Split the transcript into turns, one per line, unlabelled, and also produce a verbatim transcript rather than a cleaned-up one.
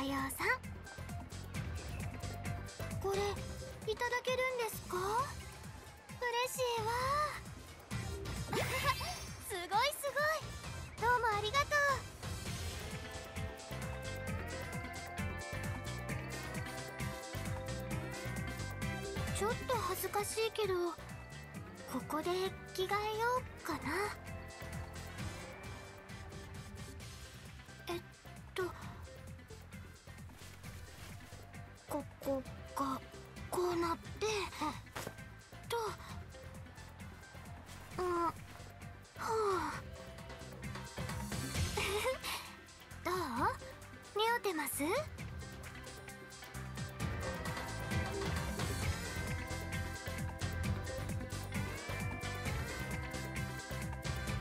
ようさん。これいただけるんですか？嬉しいわすごいすごい、どうもありがとう。ちょっと恥ずかしいけど、ここで着替えようかな。えっとここがこうなってと、うん、はあどう？似合ってます？